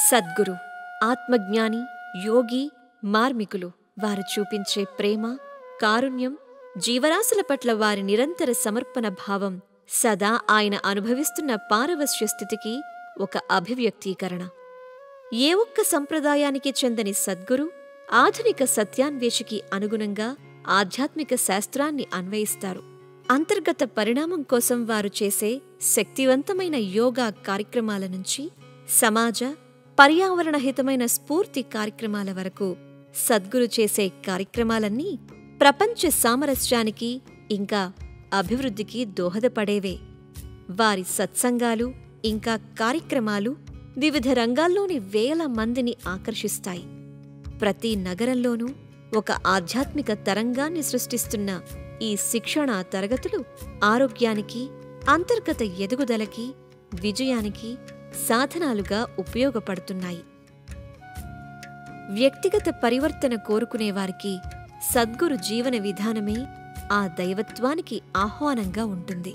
సద్గురు, ఆత్మజ్ఞాని, యోగి, మార్మికులు వారు చూపించే ప్రేమ, కారుణ్యం, జీవరాశుల పట్ల వారి నిరంతర సమర్పణ భావం సదా ఆయన అనుభవిస్తున్న పారవశ్య స్థితికి ఒక అభివ్యక్తీకరణ. ఏ ఒక్క సంప్రదాయానికి చెందని సద్గురు ఆధునిక సత్యాన్వేషికి అనుగుణంగా ఆధ్యాత్మిక శాస్త్రాన్ని అన్వయిస్తారు. అంతర్గత పరిణామం కోసం వారు చేసే శక్తివంతమైన యోగా కార్యక్రమాల నుంచి సమాజ, పర్యావరణహితమైన స్ఫూర్తి కార్యక్రమాల వరకు సద్గురు చేసే కార్యక్రమాలన్నీ ప్రపంచ సామరస్యానికి ఇంకా అభివృద్ధికి దోహదపడేవే. వారి సత్సంగాలు ఇంకా కార్యక్రమాలు వివిధ రంగాల్లోని వేల మందిని ఆకర్షిస్తాయి. ప్రతి నగరంలోనూ ఒక ఆధ్యాత్మిక తరంగాన్ని సృష్టిస్తున్న ఈ శిక్షణా తరగతులు ఆరోగ్యానికి, అంతర్గత ఎదుగుదలకి, విజయానికి సాధనాలుగా ఉపయోగపడుతున్నాయి. వ్యక్తిగత పరివర్తన కోరుకునేవారికి సద్గురు జీవన విధానమే ఆ దైవత్వానికి ఆహ్వానంగా ఉంటుంది.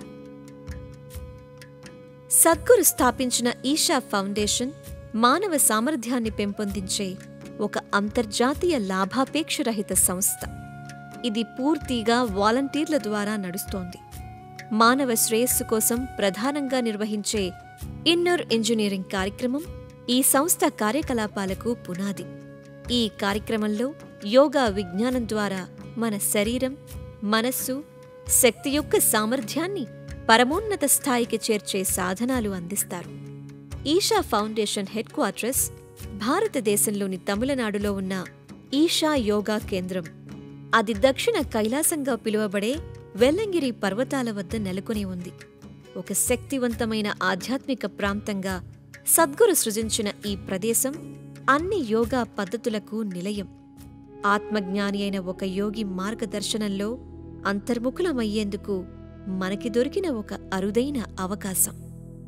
సద్గురు స్థాపించిన ఈషా ఫౌండేషన్ మానవ సామర్థ్యాన్ని పెంపొందించే ఒక అంతర్జాతీయ లాభాపేక్షరహిత సంస్థ. ఇది పూర్తిగా వాలంటీర్ల ద్వారా నడుస్తోంది. మానవ శ్రేయస్సు కోసం ప్రధానంగా నిర్వహించే ఇన్నర్ ఇంజనీరింగ్ కార్యక్రమం ఈ సంస్థ కార్యకలాపాలకు పునాది. ఈ కార్యక్రమంలో యోగా విజ్ఞానం ద్వారా మన శరీరం, మనస్సు, శక్తి యొక్క సామర్థ్యాన్ని పరమోన్నత స్థాయికి చేర్చే సాధనాలు అందిస్తారు. ఈషా ఫౌండేషన్ హెడ్ క్వార్టర్స్ భారతదేశంలోని తమిళనాడులో ఉన్న ఈషా యోగా కేంద్రం. అది దక్షిణ కైలాసంగా పిలువబడే వెల్లంగిరి పర్వతాల వద్ద నెలకొని ఉంది. ఒక శక్తివంతమైన ఆధ్యాత్మిక ప్రాంతంగా సద్గురు సృజించిన ఈ ప్రదేశం అన్ని యోగా పద్ధతులకు నిలయం. ఆత్మజ్ఞాని అయిన ఒక యోగి మార్గదర్శనంలో అంతర్ముఖులమయ్యేందుకు మనకి దొరికిన ఒక అరుదైన అవకాశం.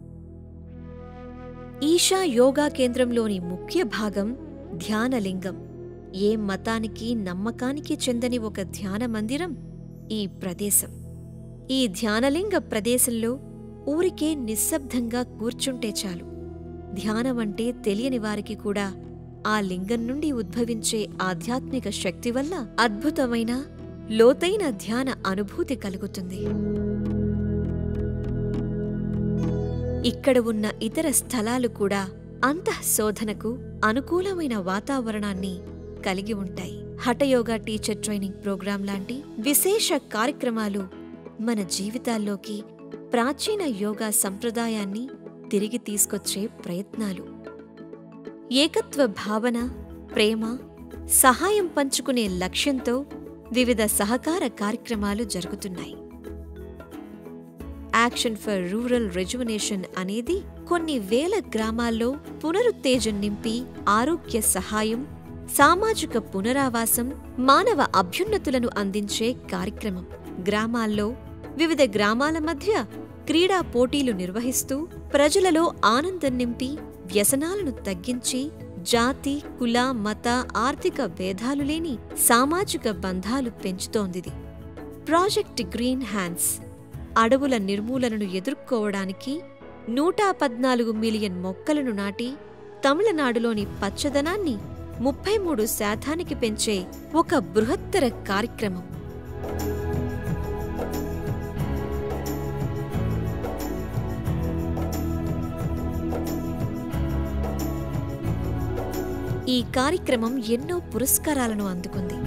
ఈషా యోగా కేంద్రంలోని ముఖ్య భాగం ధ్యానలింగం. ఏ మతానికి, నమ్మకానికి చెందని ఒక ధ్యాన మందిరం ఈ ప్రదేశం. ఈ ధ్యానలింగ ప్రదేశంలో ఊరికే నిశ్శబ్దంగా కూర్చుంటే చాలు. ధ్యానమంటే తెలియని వారికి కూడా ఆ లింగం నుండి ఉద్భవించే ఆధ్యాత్మిక శక్తి వల్ల అద్భుతమైన, లోతైన ధ్యాన అనుభూతి కలుగుతుంది. ఇక్కడ ఉన్న ఇతర స్థలాలు కూడా అంతఃశోధనకు అనుకూలమైన వాతావరణాన్ని కలిగి ఉంటాయి. హఠయోగా టీచర్ ట్రైనింగ్ ప్రోగ్రాం లాంటి విశేష కార్యక్రమాలు మన జీవితాల్లోకి ప్రాచీన యోగా సంప్రదాయాన్ని తిరిగి తీసుకొచ్చే ప్రయత్నాలు. ఏకత్వ భావన, ప్రేమ, సహాయం పంచుకునే లక్ష్యంతో వివిధ సహకార కార్యక్రమాలు జరుగుతున్నాయి. యాక్షన్ ఫర్ రూరల్ రెజ్యువనేషన్ అనేది కొన్ని వేల గ్రామాల్లో పునరుత్తేజం నింపి ఆరోగ్య సహాయం, సామాజిక పునరావాసం, మానవ అభ్యున్నతులను అందించే కార్యక్రమం. గ్రామాల్లో వివిధ గ్రామాల మధ్య క్రీడా పోటీలు నిర్వహిస్తూ ప్రజలలో ఆనందం నింపి వ్యసనాలను తగ్గించి జాతి, కుల, మత, ఆర్థిక భేదాలు లేని సామాజిక బంధాలు పెంచుతోందిది. ప్రాజెక్ట్ గ్రీన్ హ్యాండ్స్ అడవుల నిర్మూలనను ఎదుర్కోవడానికి 114 మిలియన్ మొక్కలను నాటి తమిళనాడులోని పచ్చదనాన్ని 33% పెంచే ఒక బృహత్తర కార్యక్రమం. ఈ కార్యక్రమం ఎన్నో పురస్కారాలను అందుకుంది.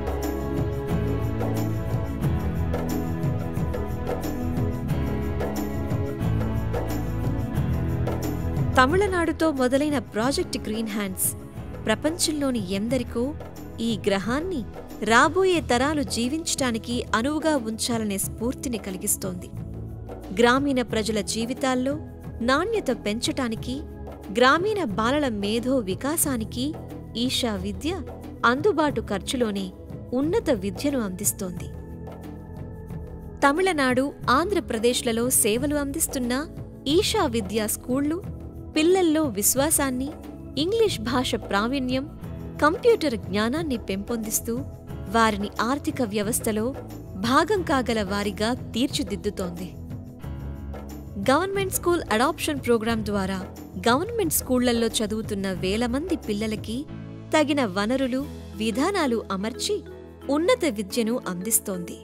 తమిళనాడుతో మొదలైన ప్రాజెక్ట్ గ్రీన్ హ్యాండ్స్ ప్రపంచంలోని ఎందరికో ఈ గ్రహాన్ని రాబోయే తరాలు జీవించటానికి అనువుగా ఉంచాలనే స్ఫూర్తిని కలిగిస్తోంది. గ్రామీణ ప్రజల జీవితాల్లో నాణ్యత పెంచటానికి, గ్రామీణ బాలల మేధో వికాసానికి ఈషా విద్య అందుబాటు ఖర్చులోనే ఉన్నత విద్యను అందిస్తోంది. తమిళనాడు, ఆంధ్రప్రదేశ్లలో సేవలు అందిస్తున్న ఈషా విద్యా స్కూళ్లు పిల్లల్లో విశ్వాసాన్ని, ఇంగ్లీష్ భాష ప్రావీణ్యం, కంప్యూటర్ జ్ఞానాన్ని పెంపొందిస్తూ వారిని ఆర్థిక వ్యవస్థలో భాగం కాగల వారిగా తీర్చిదిద్దుతోంది. గవర్నమెంట్ స్కూల్ అడాప్షన్ ప్రోగ్రాం ద్వారా గవర్నమెంట్ స్కూళ్లల్లో చదువుతున్న వేల మంది పిల్లలకి తగిన వనరులు, విధానాలు అమర్చి ఉన్నత విద్యను అందిస్తోంది.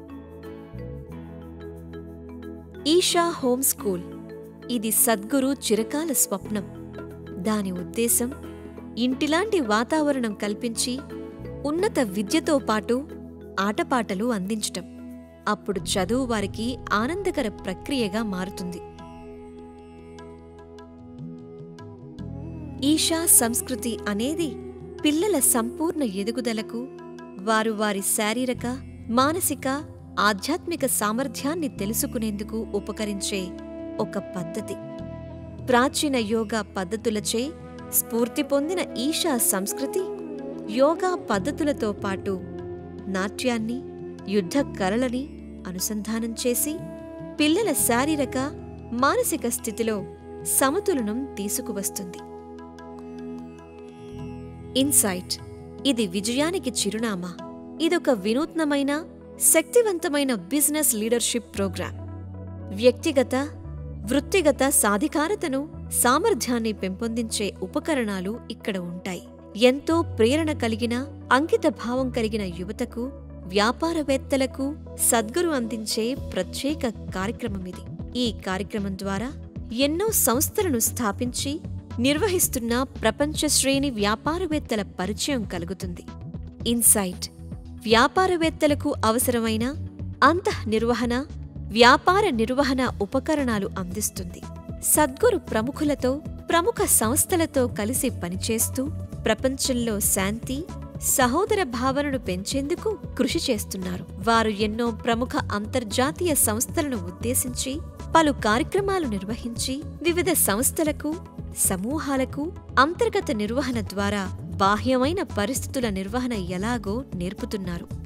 ఈషా హోమ్ స్కూల్ ఇది సద్గురు చిరకాల స్వప్నం. దాని ఉద్దేశం ఇంటిలాంటి వాతావరణం కల్పించి ఉన్నత విద్యతో పాటు ఆటపాటలు అందించటం. అప్పుడు చదువు వారికి ఆనందకర ప్రక్రియగా మారుతుంది. ఈషా సంస్కృతి అనేది పిల్లల సంపూర్ణ ఎదుగుదలకు, వారు వారి శారీరక, మానసిక, ఆధ్యాత్మిక సామర్థ్యాన్ని తెలుసుకునేందుకు ఉపకరించే ఒక పద్ధతి. ప్రాచీన యోగా పద్ధతులచే స్ఫూర్తి పొందిన ఈషా సంస్కృతి యోగా పద్ధతులతో పాటు నాట్యాన్ని, యుద్ధ కళలని అనుసంధానం చేసి పిల్లల శారీరక, మానసిక స్థితిలో సమతులనం తీసుకువస్తుంది. ఇన్సైట్ ఇది విజయానికి చిరునామా. ఇదొక వినూత్నమైన, శక్తివంతమైన బిజినెస్ లీడర్షిప్ ప్రోగ్రాం. వ్యక్తిగత, వృత్తిగత సాధికారతను, సామర్థ్యాన్ని పెంపొందించే ఉపకరణాలు ఇక్కడ ఉంటాయి. ఎంతో ప్రేరణ కలిగిన, అంకిత భావం కలిగిన యువతకు, వ్యాపారవేత్తలకు సద్గురు అందించే ప్రత్యేక కార్యక్రమమిది. ఈ కార్యక్రమం ద్వారా ఎన్నో సంస్థలను స్థాపించి నిర్వహిస్తున్న ప్రపంచ శ్రేణి వ్యాపారవేత్తల పరిచయం కలుగుతుంది. ఇన్సైట్ వ్యాపారవేత్తలకు అవసరమైన అంతఃనిర్వహణ, వ్యాపార నిర్వహణ ఉపకరణాలు అందిస్తుంది. సద్గురు ప్రముఖులతో, ప్రముఖ సంస్థలతో కలిసి పనిచేస్తూ ప్రపంచంలో శాంతి, సహోదర భావనను పెంచేందుకు కృషి చేస్తున్నారు. వారు ఎన్నో ప్రముఖ అంతర్జాతీయ సంస్థలను ఉద్దేశించి పలు కార్యక్రమాలు నిర్వహించి వివిధ సంస్థలకు, సమూహాలకు అంతర్గత నిర్వహణ ద్వారా బాహ్యమైన పరిస్థితుల నిర్వహణ ఎలాగో నేర్పుతున్నారు.